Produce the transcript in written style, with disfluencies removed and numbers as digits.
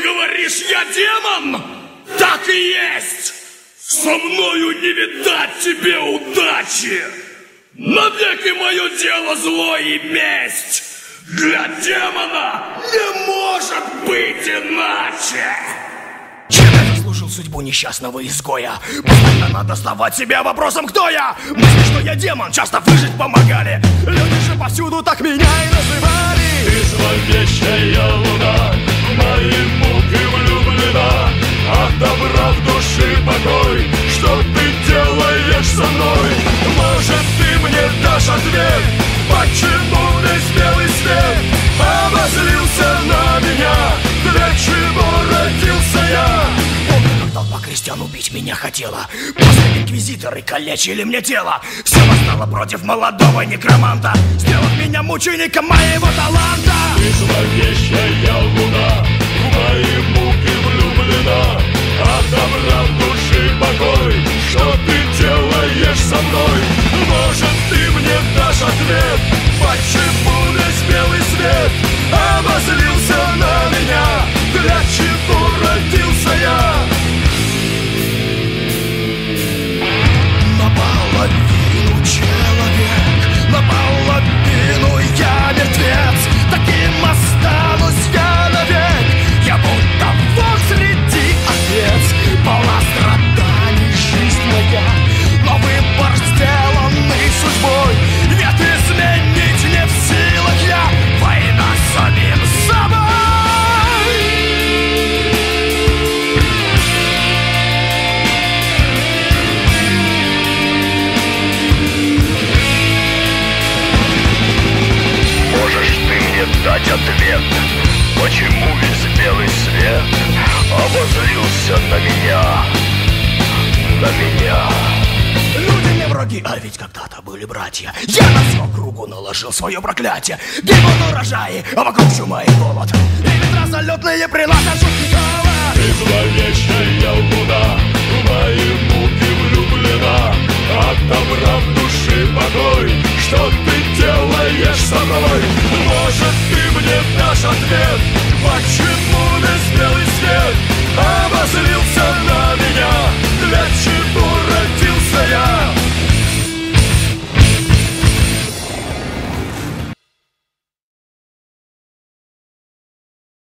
говоришь, я демон? Так и есть! Со мною не видать тебе удачи! Навеки мое дело зло и месть! Для демона не может быть иначе! Чем я заслужил судьбу несчастного изгоя? Постоянно доставать себя вопросом, кто я? Мысли, что я демон, часто выжить помогали. Люди же повсюду так меня и называли. Ты зловещая луна, мои муки влюблена. От добра в душе покой, что ты делаешь со мной? Может, ты мне дашь ответ, почему весь белый свет обозлился на меня? Для чего родился я? Помню, как толпа крестьян убить меня хотела. После инквизиторы калечили мне тело. Все восстало против молодого некроманта, сделав меня мучеником моего таланта. Ты зловещая луна, в мои муки влюблена. От добра в душе покой, что ты делаешь со мной? Может, ты мне дашь ответ, почему весь белый свет обозлился на меня? Для чего родился я? Наполовину человек, наполовину я мертвец. Таким останусь я навек. Я будто вор среди овец. Полна страданий жизнь моя, но выбор сделанный судьбой. Нет, изменить не в силах я. Война с самим собой. Можешь ты мне дать ответ, почему весь белый свет обозлился на меня? На меня. Люди мне враги, а ведь когда-то были братья. Я на всю округу наложил свое проклятие. Гибнут урожаи, а вокруг чума и голод. И ветра залетные приносят жуткий холод. Ты зловещая луна, в мои муки влюблена.